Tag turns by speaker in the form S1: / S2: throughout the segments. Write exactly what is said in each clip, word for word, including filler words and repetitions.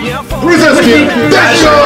S1: プリンセスキー大賞。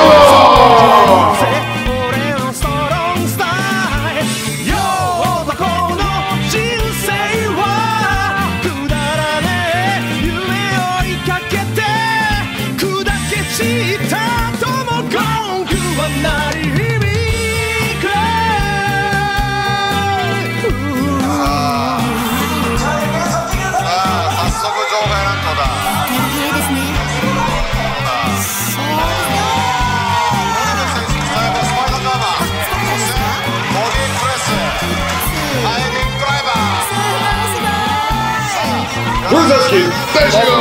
S1: プリンセスキー大賞。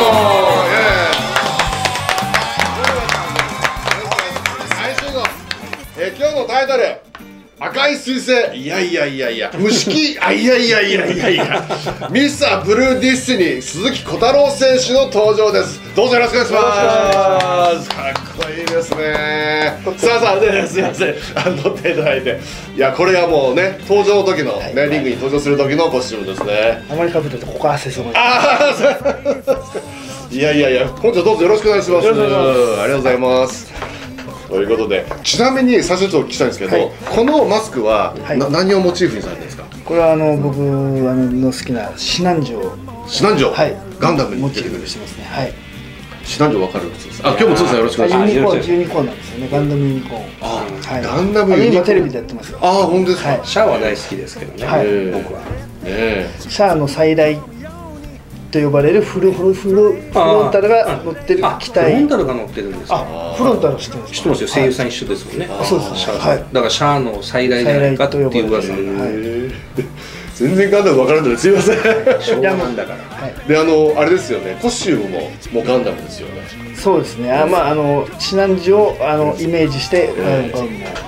S1: え今日のタイトル赤い彗星。いやいやいやいや虫木。あいやいやいやいやいやミスターブルーディスティニー鈴木小太郎選手の登場です。どうぞよろしくお願いします。かっこいいですね。さあさあね、すいませんあの乗っていただいて。いやこれがもうね登場の時のね、はい、リングに登場する時のコスチュームですね。
S2: あまりかぶってるとここ汗すごい。
S1: ああいやいやいや本日はどうぞよろしくお願いします。ありがとうございます。ということで、ちなみに最初ちょっとお聞きしたいんですけど、はい、このマスクは、はい、な何をモチーフにされてるんですか？
S2: これはあの僕あの好きな指南状。
S1: 指南状、
S2: はい、
S1: ガンダムに
S2: モチーフにしてますね。はい。
S1: 指南状わかるんです。あ、今日もつーさんよろしくお願いします。
S2: ユニコーン、ユニコーンなんですよね。ガンダムユニコーン。
S1: あ、はい、ガンダムユニコーン。
S2: 今テレビでやってますよ。
S1: あ、本当ですか。
S3: はい、シャアは大好きですけどね。はい、僕は。
S1: ね、
S2: シャアの最大と呼ばれるフルフルフルフロンタルが乗ってる機体。
S3: フロンタルが乗ってるんですか。
S2: あ、フロンタル知ってます。
S3: 知ってますよ。声優さん一緒ですもんね。
S2: そうですね。はい。
S3: だからシャアの最大じゃないかっていう噂。
S1: 全然ガンダム分からないのですいません。
S3: 昭和なんだから。
S1: で、あのあれですよね。コスチュームももうガンダムですよね。
S2: そうですね。あ、まああの指南状をあのイメージしてガンダムも作ってる。いや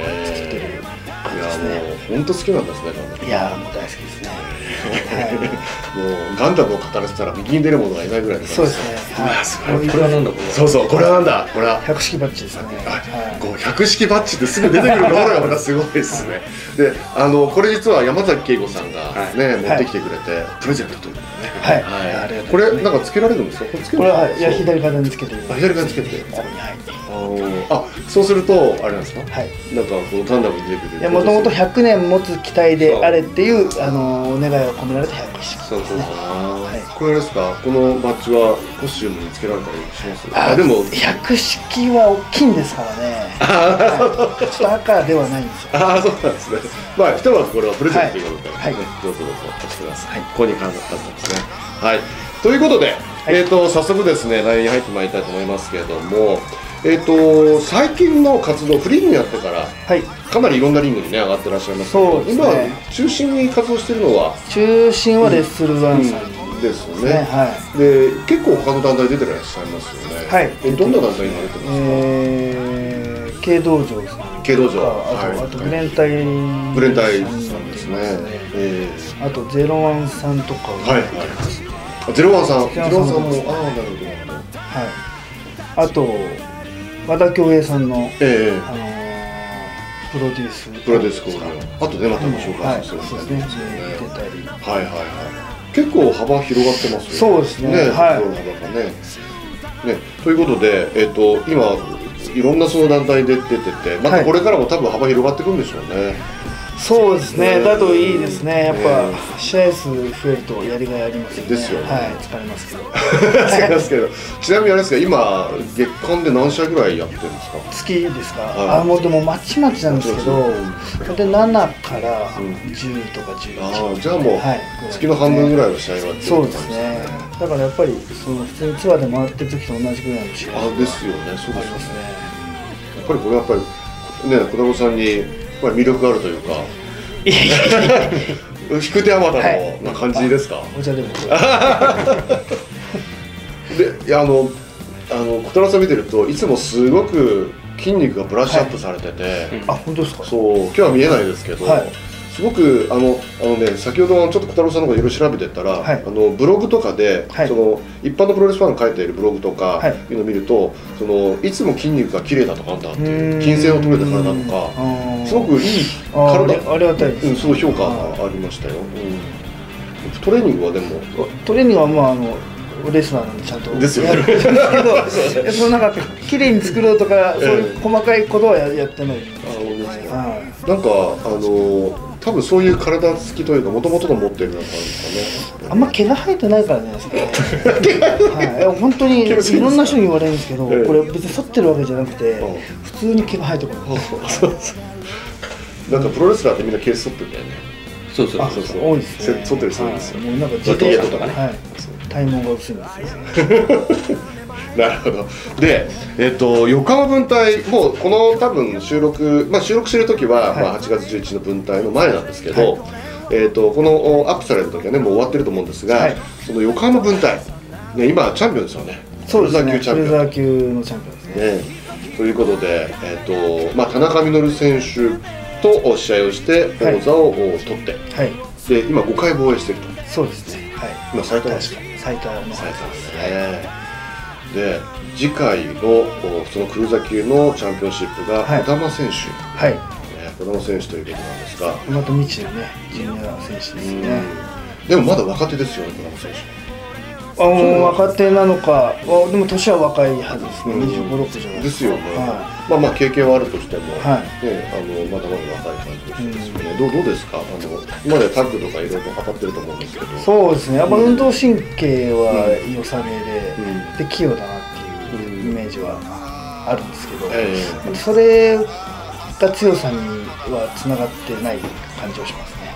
S1: もう本当好きなんですね。
S2: いやもう大好きですね。
S1: もうガンダムを語らせたら右に出る者がいないぐらいの。
S2: そうですね。
S3: これはなんだこれ。
S1: そうそうこれはなんだこれは。
S2: 百式バッジですね。
S1: こう百式バッジってすぐ出てくるところがまたすごいですね。で、あのこれ実は山崎恵子さんがね持ってきてくれてプレゼントというのね。
S2: はい。
S1: これなんかつけられるんですか？
S2: これはいや左側につけて。
S1: 左側につけて。
S2: ここに入って。
S1: あ、そうするとあれなんですか？
S2: はい。
S1: なんかこのガンダムに出てくる。
S2: いやもともとひゃくねん持つ機体であれっていうあの願いを込められた百式。
S1: そうそうそう。これですか？このバッジはコスチュームにつけられたりします？あ、でも
S2: 百式は大きいんですからね。ちょっと赤ではないんですよ。
S1: ああ、そうなんですね。まあひとまずこれはプレゼントということで、はい、どうぞどうぞお貸してください。ここに関わったんですね。はい。ということで、えっと早速ですね内容に入ってまいりたいと思いますけれども。えー、と最近の活動フリーにやってから、はい、かなりいろんなリングに、ね、上がってらっしゃいますけど、ね、今中心に活動しているのは
S2: 中心はレッスルワンさん、
S1: うん、ですよね、はい、で結構他の団体出てらっしゃいますよね、はい、えどんな団体に出てますか？
S2: えー、K 道場さん、
S1: K 道場、
S2: あと、あとブレンタイ
S1: ブレンタイさんですね、え
S2: ー、あとゼロワンさんとか
S1: はいはい、ゼロワンさんゼロワンさんもああなるほど、
S2: はい、あと和田恭平さんの、えーあのー、プロデュース
S1: プロデュースコールあとねまたご紹介するんですね。
S2: 出たり、
S1: はいはいはい。結構幅広がってますよね。
S2: そうですね。
S1: ね、はい。幅がね。ね、ということでえっと今いろんなその団体で出てて、またこれからも多分幅広がっていくんでしょうね。
S2: そうですね。だといいですね。やっぱ試合数増えるとやりがいありますよね。
S1: ですよね。
S2: はい、疲れますけど。
S1: 疲れますけど。ちなみにあれですか、今月間で何試合ぐらいやってるんですか？
S2: 月ですか？あ、もうでもまちまちなんですけど、でななからじゅうとかじゅういち。
S1: ああ、じゃあもう月の半分ぐらいの試合はやってる。
S2: そうですね。だからやっぱりその普通にツアーで回ってる時と同じぐらいの試合。
S1: あ、ですよね。そうですね。やっぱりこれやっぱりね、小太郎さんにやっぱり魅力があるというか。いやいやいや引く手あまたのな感じですか？
S2: お茶でも。
S1: で、いやあのあの小太郎さん見てるといつもすごく筋肉がブラッシュアップされてて、
S2: あ、本当ですか？
S1: そう、今日は見えないですけど、すごくあのあのね、先ほどちょっと小太郎さんのこといろいろ調べてたら、はい、あのブログとかで、はい、その一般のプロレスファンが書いているブログとか、はい、いうのを見ると、そのいつも筋肉が綺麗だとかなんだっていう、筋線を取れた体とか、すごくいい体、
S2: ありがたいです、
S1: うん、すごい評価がありましたよ。うん、トレーニングはでも
S2: トレーニングはまああのレスラーなんでちゃんと
S1: ですよね
S2: やるんですけど、そのなんか綺麗に作ろうとかそういう細かいことはややってない。
S1: なんかあの多分そういう体つきというか元々の持ってるような感じですかね。
S2: あんま毛が生えてないからね。はい、本当にいろんな人に言われるんですけど、これ別に剃ってるわけじゃなくて普通に毛が生えてくる。
S1: なんかプロレスラーってみんな毛剃ってるんだよね。
S3: そうそうそう
S2: そう、多いですね。
S1: 剃ったりするんですよ。
S2: もうなんか
S3: 自動車とかね。
S2: 体毛が薄いんですよ。
S1: なるほど。で、えっと横浜分隊もうこの多分収録、まあ収録してる時は、はい、まあはちがつじゅういちにちの分隊の前なんですけど、はい、えっとこのアップされる時はねもう終わってると思うんですが、はい、その横浜分隊ね今チャンピオンですよね。
S2: そうですね。クルーザー級のチャンピオンですね。
S1: ねということで、えっとまあ田中稔選手と試合をして王座を取って、はい、で今ごかい防衛してると。
S2: そうですね。はい。
S1: 今最多ですか。
S2: 最多の
S1: 最多ですね。で次回のそのクルーザー級のチャンピオンシップが児玉選手、はい、児玉選手ということなんですが、
S2: また未知のねジュニア選手ですね。
S1: でもまだ若手ですよね、児玉選手。
S2: あもう若手なのか、でも年は若いはずですね。にじゅうご、ろくじゃない
S1: ですよね。まあまあ経験はあるとしても、ねあのまだまだ若い感じですよね。どうどうですか。あの今までタッグとかいろいろ測ってると思うんですけど。
S2: そうですね。やっぱ運動神経は良さげで、で器用だなっていうイメージはあるんですけど、それが強さにはつながってない感じがしますね。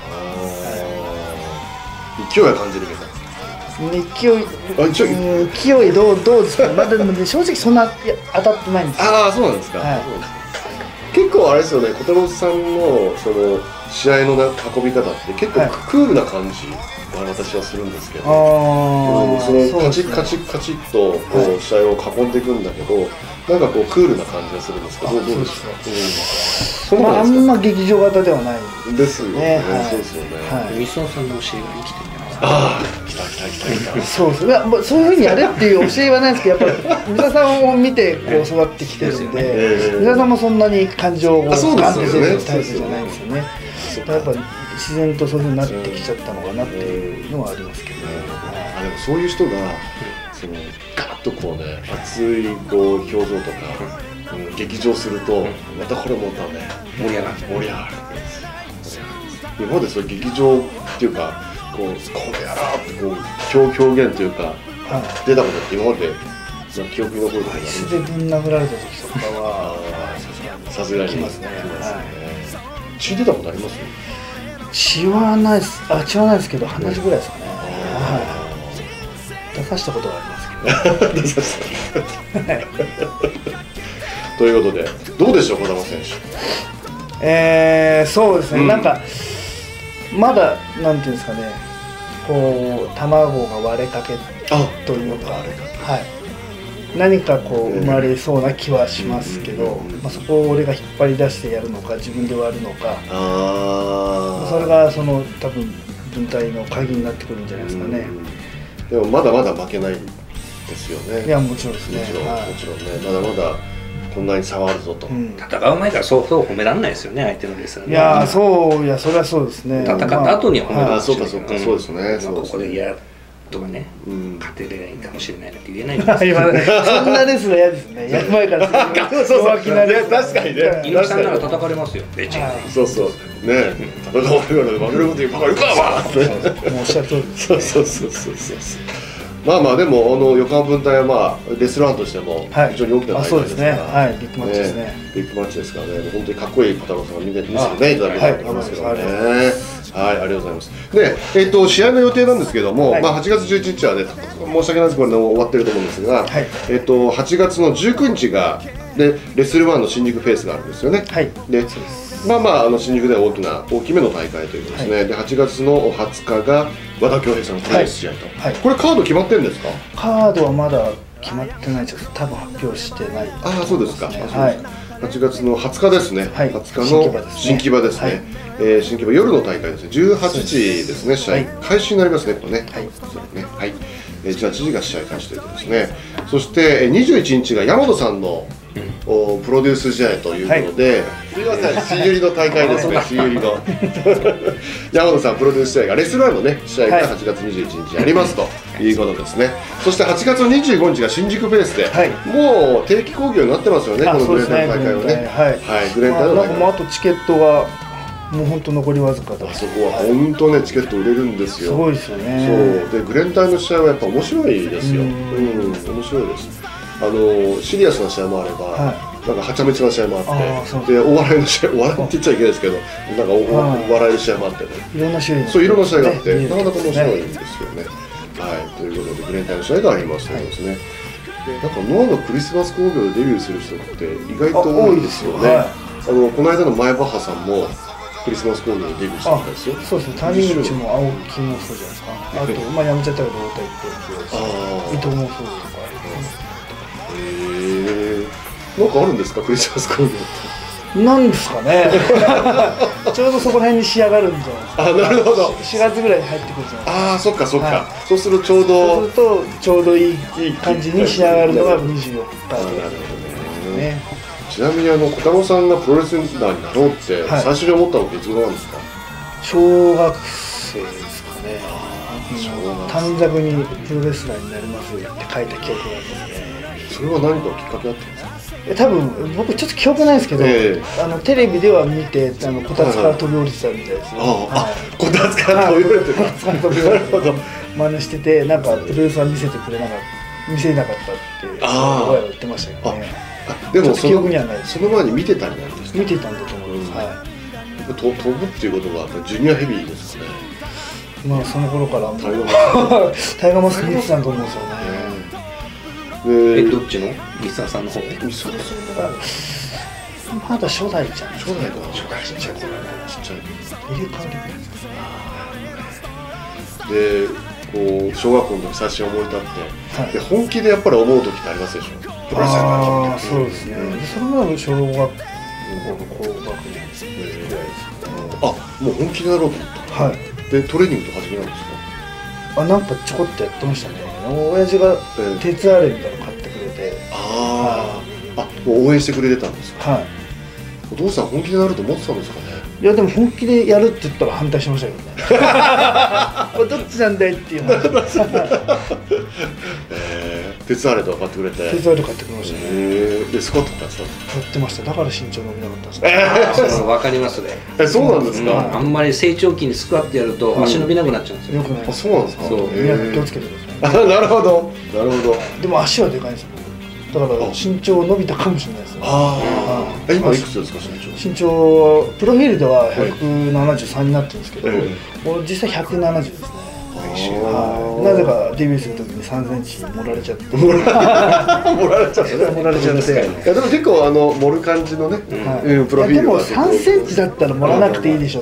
S1: 勢いは感じるけど。
S2: 勢い、勢いどうどうですか。まだでも正直そんな当たってないんですよ。
S1: ああ、そうなんですか。結構あれですよね。小太郎さんのその試合の運び方って結構クールな感じが私はするんですけど、そのカチッカチッカチッとこう試合を囲んでいくんだけど、なんかこうクールな感じがするんですけど、どうですか。
S2: あんま劇場型ではない
S1: ですよね。そうですよね。
S3: 三沢さんの教えが生きてるんじゃないですか。
S1: ああ、来た来た来た来た。
S2: そうですね。そういうふうにやれっていう教えはないんですけど、やっぱ三沢さんを見てこう育ってきてるんで、三沢さんもそんなに感情をガンって出るタイプじゃないんですよね。やっぱ自然とそういうふうになってきちゃったのかなっていうのはありますけど。
S1: あでもそういう人がそのガッとこうね熱いこう表情とか劇場するとまたこれもまたね
S3: 盛り上がる
S1: 盛り上がる。今までそういう劇場っていうか。こうこれやらーってこう表現というか出たことって今まで記憶に残ることがあります。
S2: 椅子でぶん殴られた時とかは
S1: さすがに
S2: きますね。
S1: 血出たことあります？
S2: 血はないです。あ血はないですけど鼻血ぐらいですかね。出さしたことはありますけど。出さした。
S1: ということでどうでしょう児玉選
S2: 手。えーそうですねなんかまだなんていうんですかね。こう卵が割れかけというか、はい、何かこう生まれそうな気はしますけど、まあ、そこを俺が引っ張り出してやるのか自分で割るのか、あそれがその多分分隊の鍵になってくるんじゃないですかね。
S1: でもまだまだ負けないですよね。
S2: いやもちろんですね。
S1: もちろん、はい、もちろんねまだまだこんなに差はあるぞと、うん、
S3: 戦う前からそうそう褒められないですよね相手のレスラー。
S2: いやーそういやそれはそうですね。
S3: 戦った後には褒められない。
S1: そうかそうかそうですね。
S3: ここで嫌とかね勝てればいいかもしれないなんて言えない。
S2: そんなレスラー嫌ですね。やる前から弱気なレスラー。
S1: 確かにね。
S3: 猪木さんなら叩かれますよ。レジェンド。
S1: そうそうね戦われるから負けることにバカるかわって。
S2: もうおっしゃる通り。
S1: そうそうそうそうそう。まあまあでもあの横浜分隊はまあレスラーとしても非常に大きな大会ですから、
S2: はい、ビッグマッチですね。
S1: ビッグマッチですからね、本当にかっこいい小太郎さんが見せてねいただけたと思いますけどね。はい、ありがとうございます。で、えっと試合の予定なんですけども、まあはちがつじゅういちにちはね申し訳ないですこれ終わってると思うんですが、えっとはちがつのじゅうくにちがでレッスルワンの新宿フェイスがあるんですよね。はい。で、まあまああの新宿では大きな大きめの大会ということですね。ではちがつのはつかが和田恭平さんのプロレス試合と、はい、これカード決まってるんですか？
S2: カードはまだ決まってないです。多分発表してない。
S1: ああそうですか。はい。はちがつのはつかですね。はい、はつかの新木場ですね。え新木場夜の大会ですね。じゅうはちじですね試合開始になりますねこれね。はい。ねはい。じゅうはちじが試合開始ということですね。そしてにじゅういちにちが山本さんのおプロデュース試合ということで、すみません、新百合の大会ですね、新百合の山本さんプロデュース試合がレスラーのね試合がはちがつにじゅういちにちありますということですね。そしてはちがつにじゅうごにちが新宿ベースで、
S2: はい、
S1: もう定期興行になってますよね、このグレンタイの大会はね。
S2: はい、
S1: グレンタイの大会、
S2: まあ、なんかもうあとチケットがもう本当残りわずかだ。
S1: あそこは本当ね、チケット売れるんですよ。
S2: すごいですよね。
S1: そうで、グレンタイの試合はやっぱ面白いですよ。うん、面白いです。あのシリアスな試合もあれば、はい、なんかはちゃめちゃな試合もあって、でお笑いの試合、お笑いって言っちゃいけないですけど、なんかお、はい、笑える試合もあってね、いろんな試合、そういろんな試合があって、ね、なかなか面白いんですよね。はい、ということでグレンタイの試合がありますけどですね。はい、なんかノアのクリスマス興行でデビューする人って意外と多いですよね。あのこの間の前バッハさんもクリスマス興行でデビューしたんですよ。そうですね。谷口も青木もそうじゃないですか。あとまあやめちゃったけど太田一平、伊藤もそうとか。へえ。なんかあるんですかクリスマス興行って。なんですかね。ちょうどそこら辺に仕上がるんじゃないですか。あ、なるほど。しがつぐらいに入ってくるじゃないですか。ああ、そっかそっか。そうするとちょうど。そうするとちょうどいい感じに仕上がるのがにじゅうよっか。なるほどね。ちなみにあの小太郎さんがプロレスラーになろうって最初に思ったのっていつ頃なんですか？小学生ですかね。短冊にプロレスラーになりますって書いた記憶がありますね。それは何かきっかけあったんですか？多分僕ちょっと記憶ないですけど、えー、あのテレビでは見てあのこたつから飛び降りてたみたいですね。あ、こたつから飛び降りてた。こたつから飛び降りてた。真似してて、なんかプロレスは見せてくれなかった見せなかったって親が言ってましたけどね。でもそのその前に見てたんですね。見てたんだと思います。はい。飛ぶっていうことはジュニアヘビーですかね。まあその頃からタイガーマスク見てたと思うんですよね。え、どっちのリサさんの方？リサさんがまだ初代じゃん。初代だ。初代ちっちゃい頃ね。ちっちゃい。入れ替わりで、こう小学校の時最初に思い立って、で本気でやっぱり思う時ってありますでしょ。ああ、そうですね。それまで小学校の高学年ぐらいですね。あ、もう本気でやろうと思った。はい。でトレーニングとか始めたんですか？あ、なんかちょこっとやってましたね。親父が鉄アレイみたいなの買ってくれて、ああ、あ、もう応援してくれてたんですか？はい。お父さん本気でやると思ってたんですかね？いやでも本気でやるって言ったら反対しましたけどね。どっちなんだいっていう話。えー、鉄アレイとか買ってくれて。鉄アレイ買ってくれましたね。えー、でスクワットやったんですか？やってました。だから身長伸びなかったんですか？えー、そう分かりますね。え、そうなんですか？あんまり成長期にスクワットやると足伸びなくなっちゃうんですよ。よくない。あ、そうなんですか？そう。皆さん気をつけてください。あ、なるほど。なるほど。でも足はでかいんですよ。だから身長伸びたかもしれないですね。ああ。今いくつですか身長？身長はプロフィールではひゃくななじゅうさんになってるんですけど、実際ひゃくななじゅうですね。なぜかデビューするときにさんセンチ盛られちゃって。盛られちゃって。盛られちゃって。いやでも結構あの盛る感じのね、プロフィールは。でもさんセンチだったら盛らなくていいでしょって。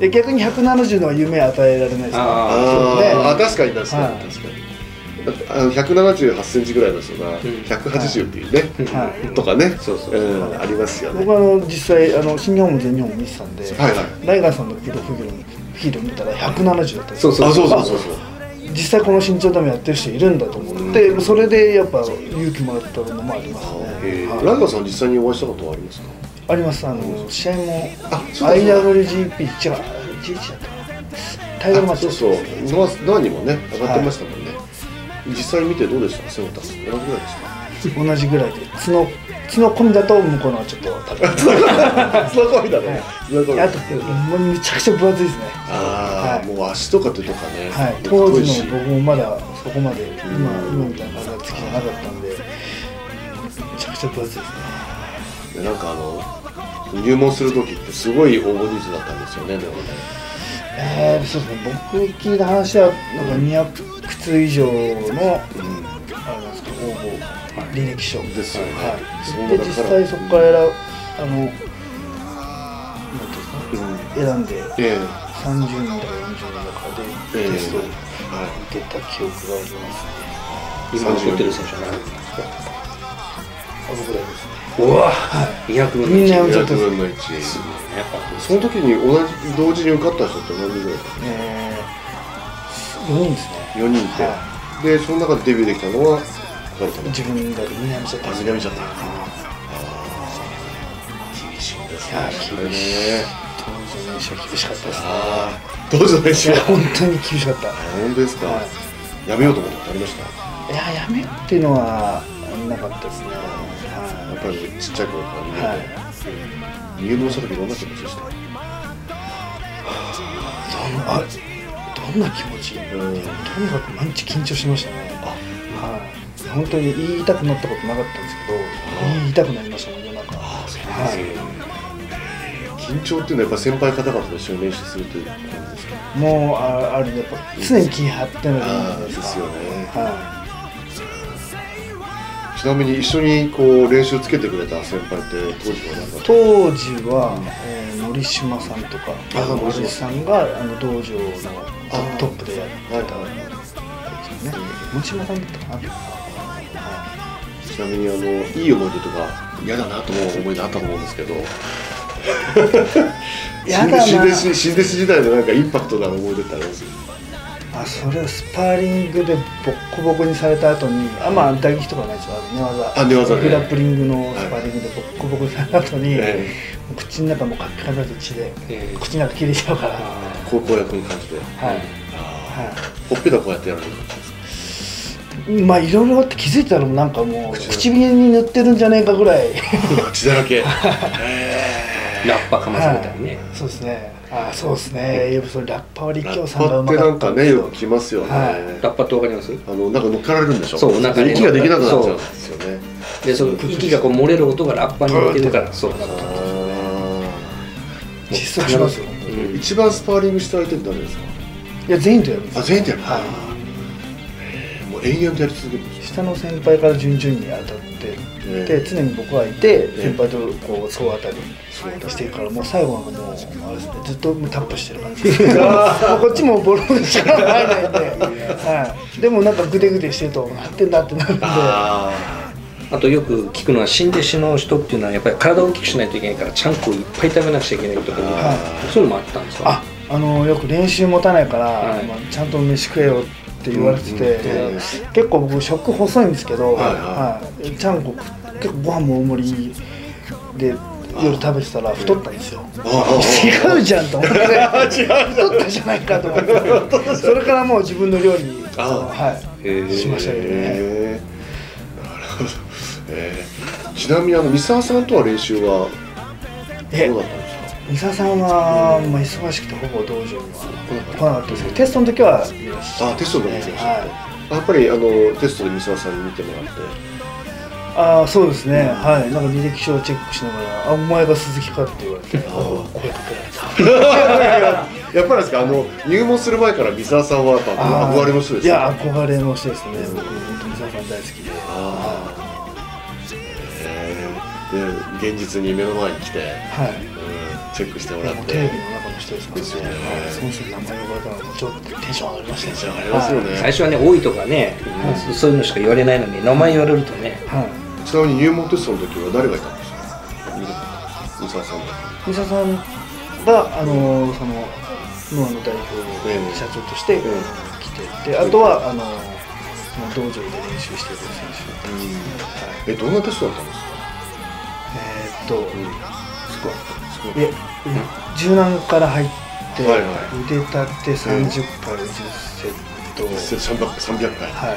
S1: 逆にひゃくななじゅうのは夢与えられないですから。ああ、確かに確かに確かに。あのひゃくななじゅうはちセンチぐらいの人がひゃくはちじゅうっていうね、とかね、ありますよね。僕はあの実際あの新日本も全日本も見てたんで、ライガーさんのプロフィール見たらひゃくななじゅうだったんですよ。そうそうそうそう。実際この身長でもやってる人いるんだと思って、それでやっぱ勇気もらったのもありますね。ライガーさん実際にお会いしたことはありますか？あります。あの試合も アイダブリュージーピー 違う ジーエイチ だったかな。タイトルマッチ。そうそう。何にもね上がってましたもんね。実際見てどうでしたか？背負った同じぐらいですか？同じぐらいで角角込みだと向こうのはちょっと高い。角込みだね。あとめちゃくちゃ分厚いですね。ああ、もう足とか手とかね。はい。当時の僕もまだそこまで今今みたいな体つきじゃなかったんでめちゃくちゃ分厚いですね。でなんかあの入門する時ってすごい応募人数だったんですよね。でもね。えー、そうですね。僕聞いた話はなんかにひゃくつ以上の、うん、あれなんですか応募履歴書ですよね。はい。で実際そこからあのなんていうんですか、うん、選んで、えー、さんじゅうにんとかよんじゅうにんとかでテストを受けた記憶がありますね。今残ってる選手は何人ですか？あのぐらいですね。うわ、にひゃくぶんのいち。みんなやめちゃったんですよ。やっぱその時に同じ同時に受かった人って何人ぐらいですか？えー、よにんですね。よにんで、はい、でその中でデビューできたのは自分だけみんなやめちゃった。みんなやめちゃった。厳しいですね。厳しい。当時の練習は厳しかったですね。当時の練習は本当に厳しかった。本当ですか。 やめようと思ったことありました？
S2: いや、やめようっていうのはなかったですね。
S1: やっぱりちっちゃい頃から見て、
S2: はい、
S1: 入門した時どんな気持ちでした？
S2: あ、どんな気持ち、うん、とにかく毎日緊張しましたね。あ、はい、本当に言いたくなったことなかったんですけど、言いたくなりましたもん、夜中。
S1: あ、そうですね。緊張っていうのはやっぱ先輩方々と一緒に練習するという感じですか？
S2: もう あ, あるやっぱ常に気張ってるじゃないですか。
S1: ですよね。
S2: はい、
S1: ちなみに一緒にこう練習つけてくれた先輩って当時は何だった？
S2: 当時は、えー、森島さんとか森さんがあの道場のトップでやってたんですよね。森島さんだったかな。
S1: ちなみにあのいい思い出とか嫌だなと思う思い出あったと思うんですけど
S2: やだな。
S1: 新弟子新弟子時代のなんかインパクトな思い出ってあります？
S2: あ、それはスパーリングでボッコボコにされた後に、あ、まあ打撃とかないですよ、寝技、
S1: あ、寝技ね、
S2: グラップリングのスパーリングでボッコボコにされた後に、
S1: え
S2: ー、口の中もカッカカだと血で、えー、口の中切れちゃうから、
S1: 高校役に感じで、はい、はい、ほっぺたこうやってやられるんですか？
S2: まあいろいろあって気づいたらなんかもう唇に塗ってるんじゃねえかぐらい
S1: 血だらけ
S3: ラッパかまされたりね、
S2: はい、そうですね。あ、そうですね。それラッパは立教さんがう
S1: まかった。ラッパってなんかね、よく聞きますよね。はい、
S3: ラッパってわかります？
S1: あのなんか乗っかられるんでしょ。
S3: そう、なんか
S1: 息ができなくなっちゃうんですよね。
S3: で、その息がこう漏れる音がラッパに似てるから、そうなったんですよね。
S2: 窒息しますよ。
S1: 一番スパーリングした相手って誰ですか？
S2: いや、全員とやるんです。
S1: あ、全員とやる。
S2: はい。
S1: もう延々とやり続けるんです。
S2: 下の先輩から順々に当たって、で常に僕がいて先輩とこう総当たりしてるから、もう最後なんかもうあれですね、ずっとタップしてる感じ。こっちもボロボロしか入らないんで、はい。でもなんかグデグデしてるとなってんだってなるんで。
S3: あとよく聞くのは、新弟子の人っていうのはやっぱり体を大きくしないといけないからちゃんこをいっぱい食べなくちゃいけないとか、はい、そういうのもあったんですか？
S2: あ、あのよく練習持たないから、はい、まあ、ちゃんと飯食えよって言われてて、うん、結構僕食細いんですけど、はいはい、ちゃんこ結構ご飯も大盛りで夜食べてたら太ったんですよ。違うじゃんと思って太ったじゃないかと思ってそれからもう自分の料理に、はい、しましたけどね。
S1: なるほど。えー、ちなみにあの三沢さんとは練習はどうだったんですか？
S2: 三沢さんは、まあ、忙しくてほぼ道場には来なかったですけど、テストの時は見ました。
S1: あ、テストの時は見ました。はい、やっぱりあのテストで三沢さんに見てもらって。
S2: ああ、そうですね、うん、はい。なんか履歴書をチェックしながら、あ、お前が鈴木かって言われて、声かけられた。
S1: やっぱりですか、あの入門する前から三沢さんはやっぱ憧れの人ですか？
S2: いや、憧れの人ですね。僕本当三沢さん大好きで。あ
S1: で、現実に目の前に来て、はい、うん、チェックしてもらって。
S2: テレビの中の人ですからね。ですよね。その人に名前呼ばれたのもちょっとテンション上がりましたね。
S1: テンション上がりますよね。
S3: 最初はね、多いとかね、そういうのしか言われないのに名前言われるとね。
S1: ちなみに入門テストの時は誰がいたんですか？三沢さんが。
S2: 三沢さんがあのそのノアの代表社長として来て、であとはあの道場で練習している選
S1: 手。え、どんなテストだったんですか？
S2: えっとスクワット。で、柔軟から入って腕立てさんじゅっかいじゅっセット。
S1: さんびゃっかい。
S3: はい。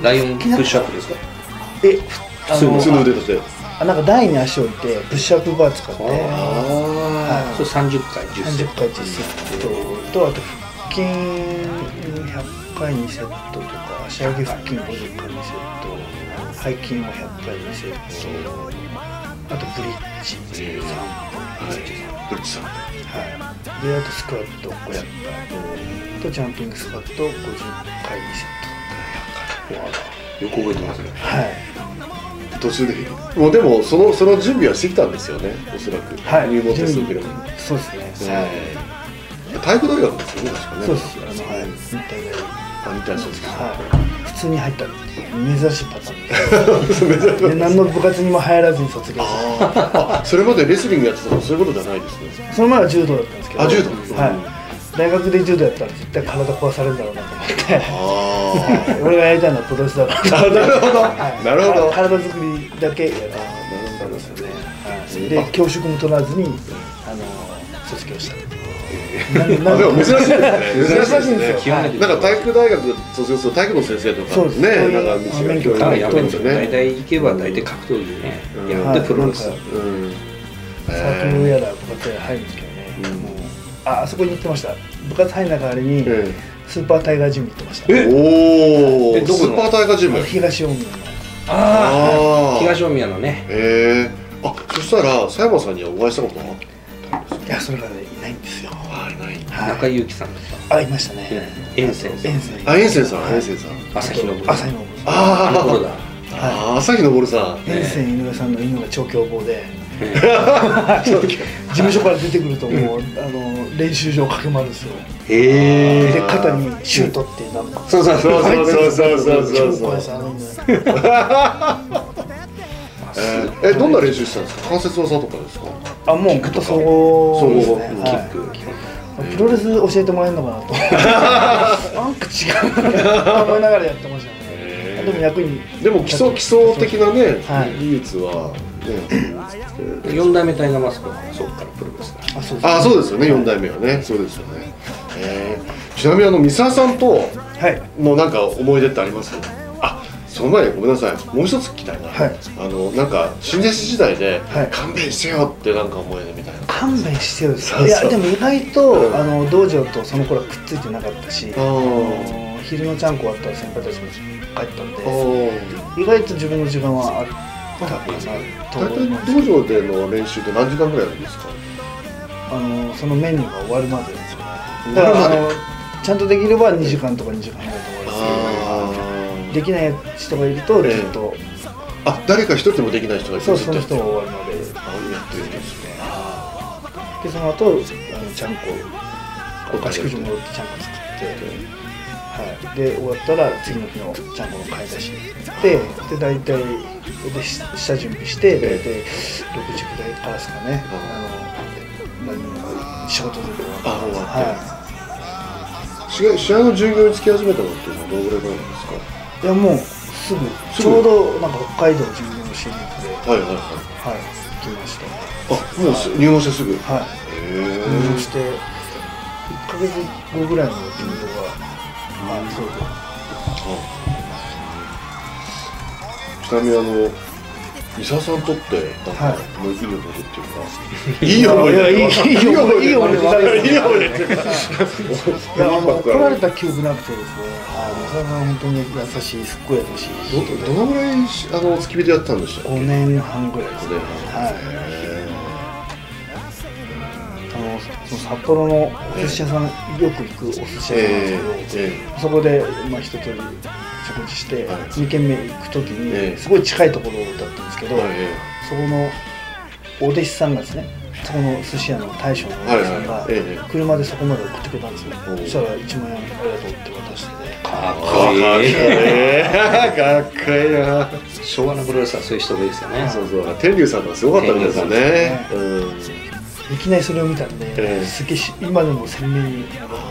S3: ライオンプッシュアップですか？
S2: え、
S1: 普通の腕立て。
S2: あ、なんか台に足を置いてプッシュアップバー使って、
S3: はい、それさんじゅっかいじゅっセット、
S2: さんじゅっかいじゅっセットと、あと腹筋ひゃっかいにセットとか、足上げ腹筋ごじゅっかいにセット、背筋もひゃっかいにセット、あとブリッジさんぶん、
S1: ブリッジさんぶん、
S2: はい、であとスクワットごひゃっかいとジャンピングスクワットごじゅっかいにセット。
S3: よく覚えてますね。
S2: はい。
S1: 途中でもうでもそのその準備はしてきたんですよね、おそらく。
S2: はい。
S1: 入門テスト受けるのに。
S2: そうですね。はい。
S1: 体育大学ですよね、確かね。
S2: そうです。あのはい。日体大。
S1: あ、日体大そうですか。
S2: はい。普通に入ったっていう珍しいパターンで。で、何の部活にも入らずに卒業した。
S1: あ、それまでレスリングやってたのそういうことじゃないですね。
S2: その前は柔道だったんですけど。
S1: あ、柔道。
S2: はい。大学で柔道やったら絶対体壊されるんだろうなと思って、あ俺がやりたいのはプロレスだから。
S1: なるほど、はい、なるほど。
S2: 体作りだけやったんですよね。はい、で教職も取らずにあの卒業した。
S3: いう
S1: あでも珍しいですね。
S2: 珍しいんですよ。
S1: なんか体育大学卒業する体育の先生とかね、なんか道が教
S3: あ
S1: 員やってるんですよね。
S3: 大体行けば大体格闘技ね、やってプロレス。
S2: サークルやら部活やら入るんですけどね。もうああそこに行ってました。部活入んな代わりにスーパータイガージム行ってました。
S1: えおお。スーパータイガージム。
S2: 東大宮の。
S3: ああ東大宮のね。
S1: ええ。あそしたら佐山さんにはお会いしたことあったんですか。
S2: いやそれがねいないんですよ。
S1: あいない。
S3: 中井裕貴さんとか。
S2: あいましたね。
S3: 遠征。
S2: 遠征。
S1: あ遠征さん遠征さん。
S3: 朝日昇。
S2: 朝日昇。
S1: ああ
S3: あの頃だ。
S1: あ朝日昇さん。
S2: 遠征井上さんの犬が超凶暴で。事務所から出てくるともうあの練習場駆け回るんですよ。
S3: へえ。
S2: で肩にシュートってなんか。
S1: そうそうそうそうそうそうそうそう。えどんな練習したんですか。関節技とかですか。
S2: あもうグッと総合ですね。
S3: キック。
S2: プロレス教えてもらえるのかなと。なんか違うなと思いながらやってましたね。でも役に。
S1: でも基礎基礎的なね技術は。
S3: 四代目タイガーマスクはそこからプロレス
S1: だ。あそうですよね四代目はねそうですよね。ちなみにあの三沢さんとのなんか思い出ってあります？あその前にごめんなさいもう一つ聞きたいな。あのなんか新弟子時代で勘弁してよってなんか思い出みたいな。
S2: 勘弁してよですか。いやでも意外とあの道場とその頃はくっついてなかったし昼のちゃんこ終わったら先輩たちも帰ったんで意外と自分の時間はあって。大体
S1: 道場での練習って何時間ぐらいあるんですか。
S2: あのそのメニューが終わるまでですよね。だからあのちゃんとできればにじかんとかにじかんぐらいで終わるし、できない人がいるとずっと、
S1: あ誰か一人でもできない人がいる
S2: とそうその人が終わるまで
S1: やってるんですね。
S2: でその後あのちゃんこ合宿所戻ってちゃんこ作ってはいで終わったら次の日のちゃんこの買い出しに行ってで大体で下準備して大体ろくじぐらいからですかね。あの仕事で終わって
S1: はい。試合の従業につき始めたのっていうのはどのぐらい前なんですか。
S2: いやもうすぐちょうどなんか北海道従業のシリーズで
S1: はいはいはい
S2: はい来ました。
S1: あもう入門してすぐ。
S2: はい。入門していっかげつごぐらいの事務所がはいそうで。
S1: ちなみにあの三沢さんにとってなんかもういい思い出っていうかいい思い出いい思い出いい思い出いい思い出いい思い出っていうか
S2: いやあの怒られた記憶なくてですね三沢さん本当に優しいすっごい優しい
S1: どのぐらいあの付き火でやったんでしたっけ。
S2: ごねんはんぐらいですね。あのその札幌のお寿司屋さんよく行くお寿司屋さんなんですけどそこでまあ一通り食事してにけんめ行く時にすごい近いところだったんですけどそこのお弟子さんがですねそこの寿司屋の大将のお弟子さんが車でそこまで送ってくれたんですよ。そしたらいちまんえんありがとうって渡してね
S3: かっこいい
S1: かっこいいな。
S3: 昭和のプロレスはそういう人がいいですよね。
S1: そうそう天竜さんがすごかったみたいですよね。
S2: いきなりそれを見たんですげえ今でも鮮明に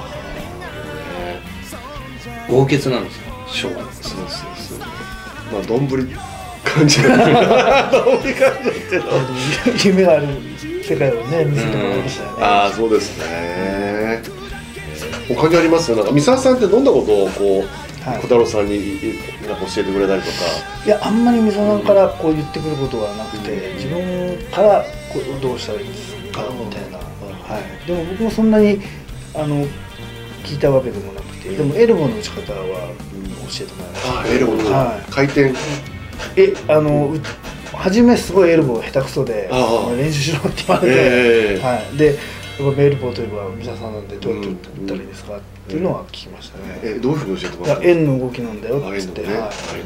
S3: 豪傑なんですよ昭和の。
S1: そうそうそうまあどんぶり感じだどんぶり感じですけど
S2: 夢がある世界をね見せてもらいましたよね。
S1: ああそうですね。他にありますなんか三沢さんってどんなことをこう小太郎さんになんか教えてくれたりとか。
S2: いやあんまり三沢さんからこう言ってくることはなくて自分からこうどうしたらいいですかみたいな。はいでも僕もそんなにあの聞いたわけでもなくてでもエルボーの打ち方は教えてもらいました。
S1: あエルボーの回転
S2: えあの初めすごいエルボー下手くそで練習しろって言われてはいでメールボーといえば三沢さんなんでどうやって打ったらいいですかっていうのは聞きましたね。
S1: えどういうふうに教えてもらったん
S2: ですか。円の動きなんだよって言って。はい。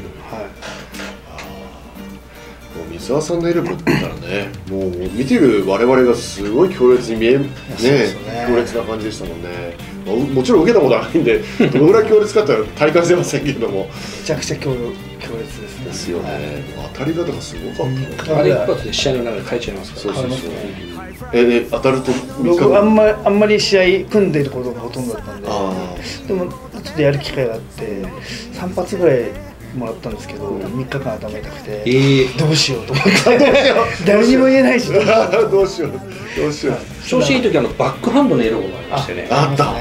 S1: 三沢さんのエルボーって言ったらね、もう見てる我々がすごい強烈に見えね強烈な感じでしたもんね。もちろん受けたことはないんでどのぐらい強烈かって体感してませんけれども。
S2: めちゃくちゃ強烈ですね。
S1: ですよね。当たり方がすごかった。
S3: あれ一発で試合の中で変えちゃいますから。
S1: そうそうそう。え当たると
S2: 僕あんまりあんまり試合組んでることがほとんどだったんで、でもちょっとやる機会があってさん発ぐらいもらったんですけど、みっかかん頭痛くて、
S3: えー、
S2: どうしようと思って誰にも言えないし
S1: どうしようどうしよう。
S3: 調子いい時あのバックハンドのエロがありましてね。
S1: あった。
S2: はい、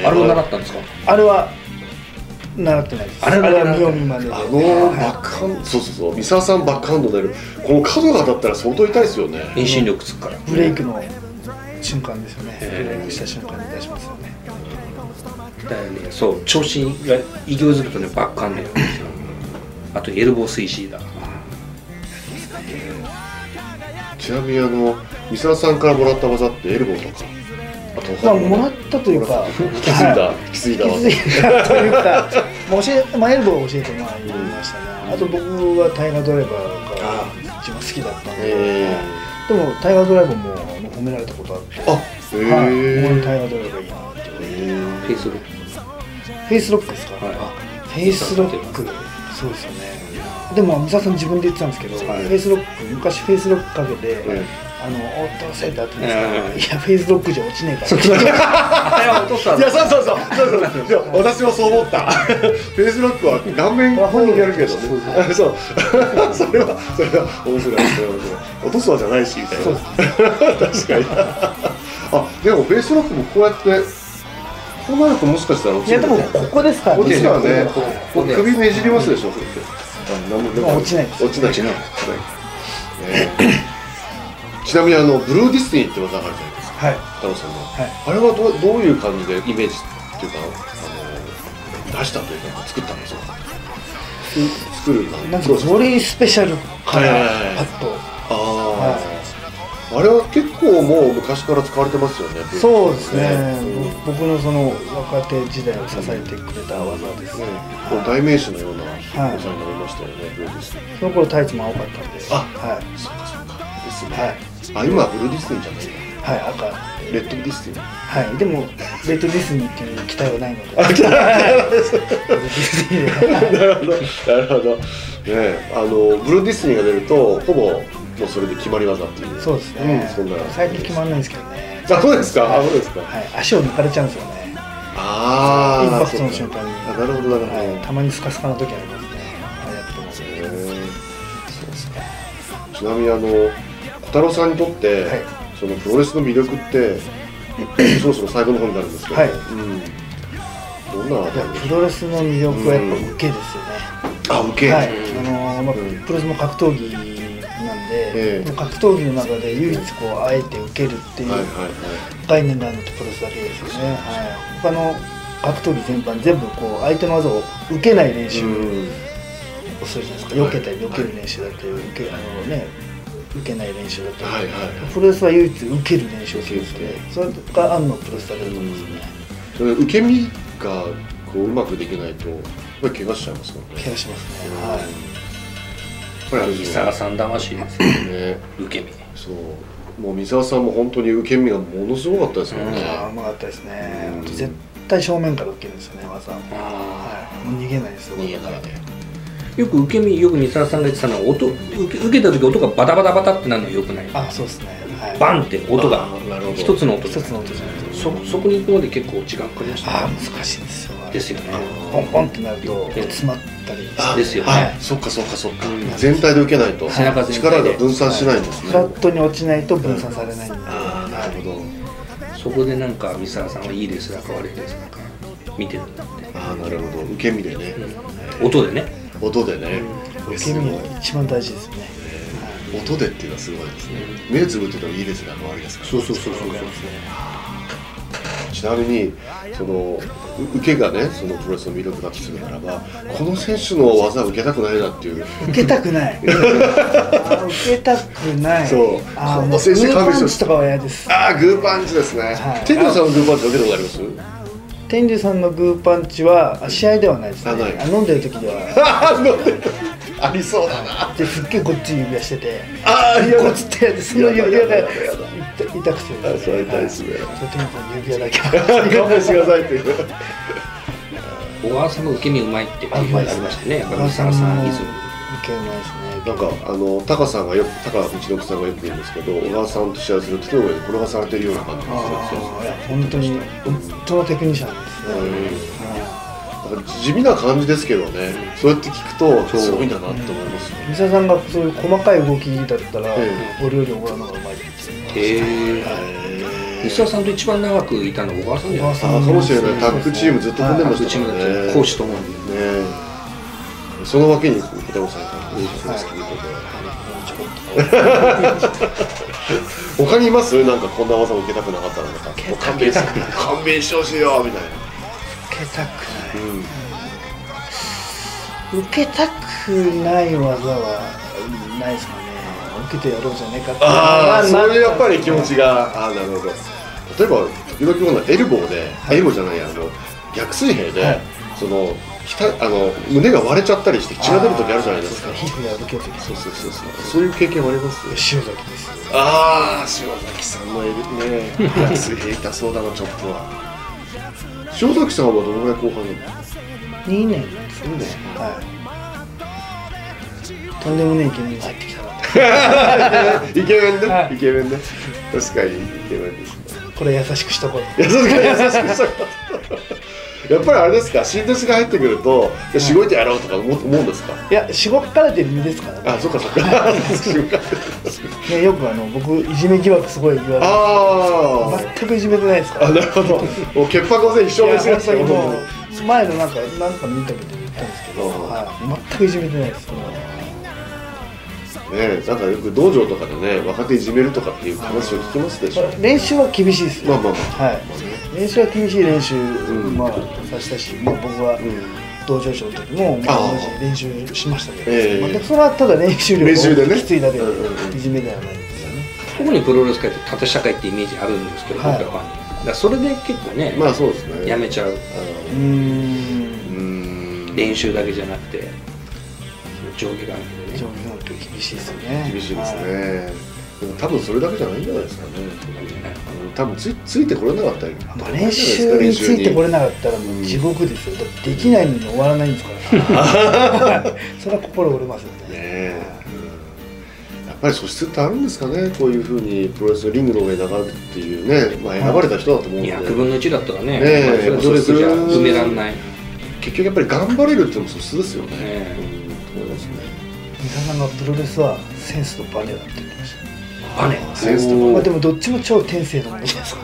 S3: あれも習ったんですか？
S2: あれは習ってないです。
S3: あれは
S2: 見よう見まねで。
S1: あのバックハンド、そうそうそう、三沢さんバックハンド出る、この角が当たったら相当痛いですよね。
S3: 遠心力つくから。
S2: ブレイクの瞬間ですよね。ブレイクした瞬間に出しますよね。
S3: だよね、そう、調子が勢いづくとね、バックハンドやるんですよ。あとエルボースイシーだ。
S1: ちなみにあの三沢さんからもらった技ってエルボーとか、あと
S2: まあもらったというか、
S1: 引き継いだ引き継いだ技
S2: 引き継いだというか、まあ教え、まあエルボーを教えてもらいましたね。あと僕はタイガードライバーが一番好きだったんで、でもタイガードライバーも褒められたことあって、
S1: あ、へえ。
S2: 僕のタイガードライバーいいなって言われて。
S3: フェイスロック。
S2: フェイスロックですか？
S3: はい。
S2: フェイスロック、そうですよね。でも三沢さん自分で言ってたんですけど、
S3: はい、
S2: フェイスロック、昔フェイスロックかけて、うん、あの落とせたって言うんですか、いやフェイスロックじゃ落ちねえから。
S3: あれは落としたん
S1: いや、そうそうそうそうそう、私もそう思った。フェイスロックは顔面本人やるけどね。そう、それはそれは面白いですね。落とすわじゃないしみたいな。確かに。あ、でもフェイスロックもこうやってこうなるともしかしたら落ちる。
S2: いやでもここですから
S1: ね。落ちたらね、首ねじりますでしょ。
S2: 落ちないです。
S1: 落ちない。落ちない。ちなみにあのブルーディスティニーって技があるじゃないですか。はい。太郎さんの。あれはどうどういう感じでイメージっていうかあの出したというか作ったんですか。作る
S2: なんかよりスペシャルからパッと。あ
S1: あ。あれは結構もう昔から使われてますよね。
S2: そうですね。僕のその若手時代を支えてくれた技ですね。
S1: 代名詞のような技になりましたよね。ブルーディスティニー。
S2: その頃タイツも青かったんで。
S1: あ、はい。そうかそうか。ですね。
S2: はい。
S1: あ、今はブルーディスティニーじゃない。
S2: はい、赤。
S1: レッドディスティニー。
S2: はい。でもレッドディスティニーっていう期待はないので。
S1: なるほど。なるほど。ね、あのブルーディスティニーが出るとほぼもうそれで決まり技っていう。
S2: そうですね。
S1: そんな
S2: 最近決まらないんですけどね。
S1: あ、そうですか。あ、そうですか。
S2: はい。足を抜かれちゃうんですよね。
S1: ああ。
S2: インパクトの瞬間に。
S1: あ、なるほどなるほど。
S2: たまにスカスカな時ありますね。あれやってます。
S1: へえ。そうですか。ちなみにあの小太郎さんにとってそのプロレスの魅力ってそろそろ最後の方になるんですけど。はい。どんな。
S2: プロレスの魅力はやっぱ受けですよね。
S1: あ、受け。
S2: はい。あのまあプロレスも格闘技なんで、格闘技の中で唯一こうあえて受けるっていう概念があるのってプロレスだけですよね。はい。他の格闘技全般全部こう相手の技を受けない練習をするじゃないですか。避けたり避ける練習だったり、受けあのね受けない練習だったり。プロレスは唯一受ける練習をするんで、それがあるのプロレスだけだと思うんですよね。
S1: それ受け身がこううまくできないとやっぱり怪我しちゃいますからね。
S2: 怪我しますね。はい。
S3: これは三沢さん魂ですね。受け身。
S1: そう。もう三沢さんも本当に受け身がものすごかったですもんね。
S2: ああ、うまかったですね。絶対正面から受けるんですよね、技。はい。もう逃げないですよ。
S1: 逃げないで。
S3: よく受け身、よく三沢さんが言ってたのは音受け受けた時音がバタバタバタってなるのはよくない。
S2: あ、そうですね。
S3: バンって音が一つの音。
S2: 一つの音じゃない。
S3: そそこに行くまで結構時間かかりました。
S2: ああ、難しいんですよ。
S3: ですよね。
S2: ポンポンってなると詰まったり
S3: ですよね。
S1: そっかそっかそっか。全体で受けないと力が分散しないんですね。
S2: フラットに落ちないと分散されないんで。
S1: ああ、なるほど。
S3: そこでなんか三沢さんはいいレスラーか悪いレスラーか見てるんだって。
S1: ああ、なるほど。受け身でね。
S3: 音でね。
S1: 音でね。
S2: 受け身が一番大事ですね。
S1: 音でっていうのはすごいですね。目つぶっててもいいレスラーか悪いですから。
S3: そうそうそうそう。
S1: ちなみにその受けがね、そのプロレスの魅力だとするならば、この選手の技を受けたくないなっていう。
S2: 受けたくない。受けたくない。
S1: そう。
S2: あ、もうグーパンチとかは嫌です。
S1: ああ、グーパンチですね。天竜さんのグーパンチ受けたことあります？
S2: 天竜さんのグーパンチは試合ではないですね。飲んでる時では。
S1: 飲んでる。ありそうだな。
S2: で、すっげえこっち指輪してて、
S1: ああ、
S2: こっちってやってその指輪が痛くて。
S1: あ、それ痛いですね。
S2: それとにかく指輪だけ。
S1: 勘弁してくださいっていう。
S3: 小川さんの受け身うまいってありましたね。
S2: 小川さんの受けうまいですね。
S1: なんかあのタカさんがよくタカ道之さんがよく言うんですけど、小川さんと試合すると手の上に転がされてるような感じがするんですよ。
S2: 本当に本当のテクニシャンですね。
S1: 地味な感じですけどね、そうやって聞くとすごいんだなって思いますよ。
S2: 三沢さんがそういう細かい動きだったら、俺より小川の方がうまいって言って
S3: へえ。三沢さんと一番長くいたの小川さんじゃないですか。
S1: あかもしれない。タッグチームずっと組んでましたからね。
S3: 講師ともにね。
S1: そのわけに小田本さんがそうですけど。他にいます？なんかこんな技を受けたくなかったらなんか勘弁して勘弁してほしいよみたいな。
S2: 受けたくない、うん、受けたくない技はないですかね。受けてやろうじゃねえかって。
S1: ああ、そういうやっぱり気持ちが、ああなるほど。例えば時々このエルボーで、はい、エルボーじゃないやあの逆水平で、はい、そのあの胸が割れちゃったりして血が出る時あるじゃないですか。
S2: 皮膚が破ける時。
S1: そうそうそうそう。そういう経験もあります。
S2: 塩崎です。
S1: ああ、塩崎さんのエルね、逆水平痛そうだなちょっとは。塩崎さんはどのぐらい後半なの？
S2: にねんですね。はい。とんでもねえイケメンが入ってきたな。
S1: イケメンね、はい、イケメンね。確かにイケメンですね。
S2: これ優しくしとこう。
S1: 優しく優しくしとこう。やっぱりあれですか、新弟子が入ってくるとしごいてやろうとか思うんですか？
S2: いや、しごかれてる身ですからね。
S1: あ、そっかそっか。
S2: ね、よくあの僕いじめ疑惑すごい言われて、あ全くいじめてないですから。
S1: あ、なるほど。もう潔白をぜひ証明してください。
S2: もう前のなんかなんか見たけど言ったんですけど、はい、全くいじめてないです。
S1: ね、なんかよく道場とかでね、若手いじめるとかっていう話を聞きますでしょ。
S2: 練習は厳しいですよ。
S1: まあまあまあ。はい。
S2: 練習は厳しい練習、まあさせたし、まあ僕は道場長の時もまあ練習しましたけど、まあそれはただ練習量がきついだけでいじめではないですよね。
S3: 特にプロレス界って縦社会ってイメージあるんですけど、僕らは。だそれで結構ね、
S1: まあそうですね。
S3: やめちゃう。うん。練習だけじゃなくて上下関係でね。
S2: 上下関係厳しいですよね。
S1: 厳しいですね。でも多分それだけじゃないんじゃないですかね。多分つついてこれなかったり。
S2: 練習についてこれなかったらもう地獄ですよ。だってできないのに終わらないんですから。それは心折れますよね。
S1: やっぱり素質ってあるんですかね。こういうふうにプロレスのリングの上に上がるっていうね、まあ選ばれた人だと思うので。
S3: ひゃくぶんのいちだったらね、それじゃ埋めらんない。
S1: 結局やっぱり頑張れるっていうのも素質ですよね。思いますね。
S2: 三沢さんがプロレスはセンスとバネだって言ってました。
S3: バネ、
S1: センスと
S2: まあでもどっちも超天性のものじゃないですか。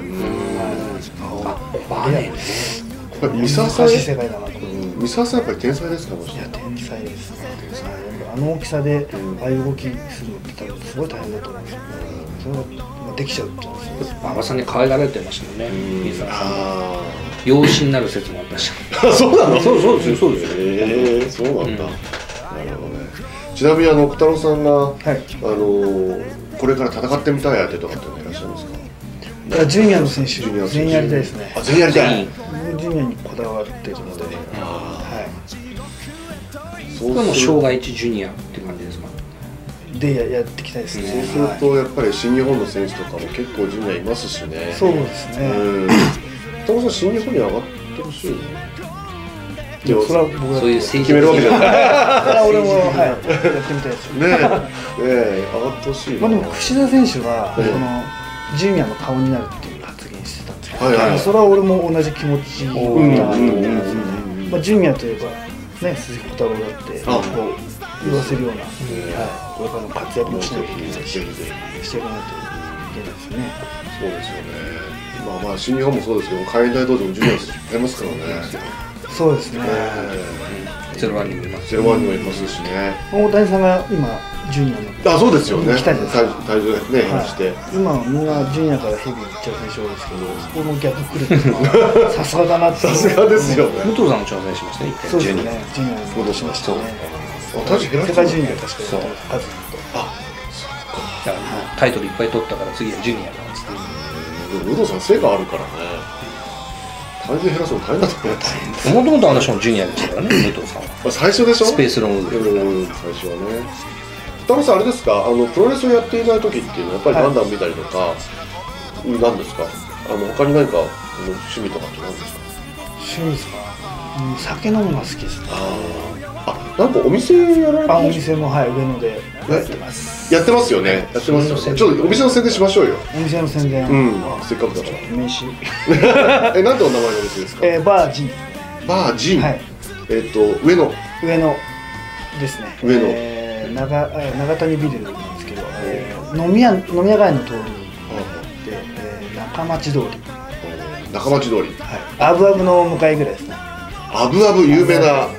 S3: バネ。
S1: 三沢さん、
S2: 世界だなと思って。
S1: 三沢さんやっぱり天才ですか？もし。
S2: いや天才ですね。あの大きさでああいう動きするのって多分すごい大変だと思うんですよね。それができちゃうってことですよ。
S3: 馬場さんに可愛がられてましたもんね。三沢さん。養子になる説もあったし。
S1: そうなの？
S3: そうそうですよそうですよ。
S1: ええ、そうなんだ。なるほどね。ちなみにあの小太郎さんがあのこれから戦ってみたい相手とかっていらっしゃいますか？
S2: いやジュニアの選手全員やりたいですね。
S1: あ、全員やりたい。
S2: ジュニアにこだわっているので、はい。
S3: それはもう障害一ジュニアって感じですか？
S2: でややっていきたいですね。
S1: そうするとやっぱり新日本の選手とかも結構ジュニアいますしね。
S2: そうですね。
S1: 小太郎さん新日本に上がってほしいね。
S2: でもそれは僕が
S3: そういう
S1: 決めるわけじゃない。
S2: それは俺もはいやってみたいです
S1: ね。ねえ上がってほしい。
S2: まあでも櫛田選手はこのジュニアの顔になるっていう発言してたんですけど、それは俺も同じ気持ちだなと思いますね。まあジュニアといえばね鈴木小太郎だってこう言わせるようなこれからの活躍もしなきゃいけないししていかないといけないですね。
S1: そうですよね。まあまあ新日本もそうですけど海外道場もジュニアいっぱいいますからね。
S2: そうですね。
S3: ゼロワンにもいます。
S1: ゼロワンにもいますしね。
S2: 大谷さんが今ジュニアの
S1: あ、そうですよね。
S2: 来たんです。
S1: 体重ね減らして。
S2: 今みんなジュニアからヘビーいっちゃう選手多いですけど、そこの逆来るっていうのはさすがだなって。
S1: さすがですよね。
S3: 武藤さんも挑戦しましたね。
S2: そうですね。ジュニアに戻しましたね。
S1: 体重減らした。
S2: 世界ジュニア確かに数と。
S1: あ、そっか。
S3: タイトルいっぱい取ったから次はジュニアなんですね。
S1: でも武藤さん背があるからね。体重減らすの大変だと思います。
S3: もともとあの人もジュニアでしたからね、武藤さんは。
S1: 最初でしょ？
S3: スペースロングで。
S1: 最初はね。田中さんあれですか、あのプロレスをやっていない時っていうのはやっぱりガンダム見たりとか、なんですか？あの他に何か趣味とかって何ですか？
S2: 趣味ですか？酒飲むのが好きですね。
S1: あ、なんかお店やられて
S2: あ、お店もはい上野でやってます。
S1: やってますよね。やってますよね。ちょっとお店の宣伝しましょうよ。
S2: お店の宣伝。
S1: うん。せっかくだから。
S2: 名刺。
S1: え、なんてお名前のお店ですか？
S2: え、バージン。
S1: バージン。
S2: はい。
S1: えっと上野
S2: 上野ですね。
S1: 上野、
S2: えー、長長谷ビルなんですけど、えー、飲み屋飲み屋街の通りで、えー、中町通り、
S1: 中町通り、はい、
S2: アブアブの向かいぐらいですね。
S1: アブアブ有名な、はい、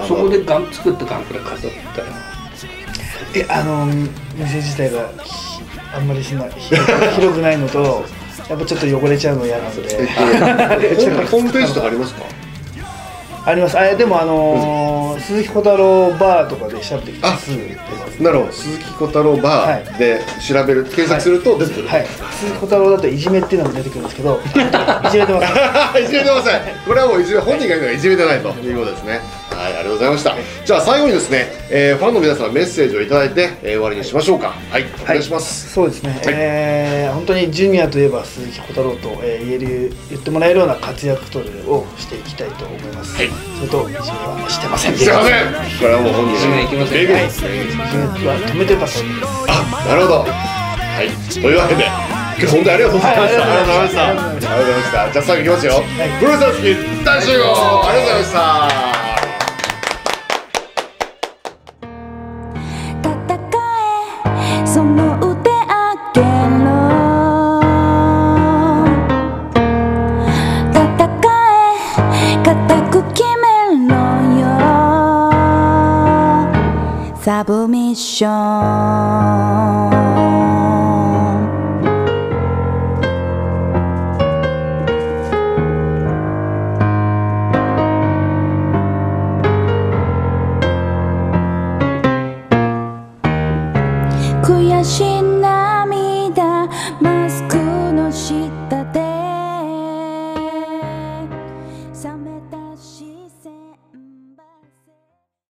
S3: そこでガン作ってガンプラ飾ったら、
S2: えあの店自体があんまりしない広くないのと、やっぱちょっと汚れちゃうの嫌なので、
S1: えっと、ホームページとかありますか？
S2: あります。あでもあのーうん、鈴木小太郎バーとかで調べてきてすぐ出ます。
S1: なるほど。鈴木小太郎バーで調べる、はい、検索すると出てくる。
S2: はい。鈴木小太郎だといじめっていうのも出てくるんですけど、いじめてます。いじめてま
S1: せん。これはもういじめ本人が言うのがいじめてないということですね。はい、ありがとうございました。じゃあ最後にですね、えー、ファンの皆さんメッセージをいただいて、えー、終わりにしましょうか。はい、お願いします。
S2: はい、そうですね。はい、えー、本当にジュニアといえば鈴木小太郎と、えー、言える言ってもらえるような活躍をしていきたいと思います。はい。それといじめはしてません。
S1: してません。これはもう本人
S3: いじめいきません。
S2: はい。いじめは止めてたそうです。
S1: あ、なるほど。はい。というわけで。今日本当にありがとうございました。ありがとうございました。ありがとうございました。じゃあ最後いきますよ。プロレス好き大集合。ありがとうございました。
S4: その腕あげろ戦え固く決めろよサブミッション悔しい